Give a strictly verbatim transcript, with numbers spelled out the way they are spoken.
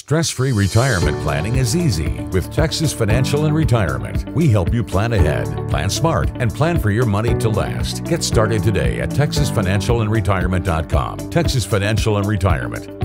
Stress-free retirement planning is easy with Texas Financial and Retirement. We help you plan ahead, plan smart, and plan for your money to last. Get started today at texas financial and retirement dot com. Texas Financial and Retirement.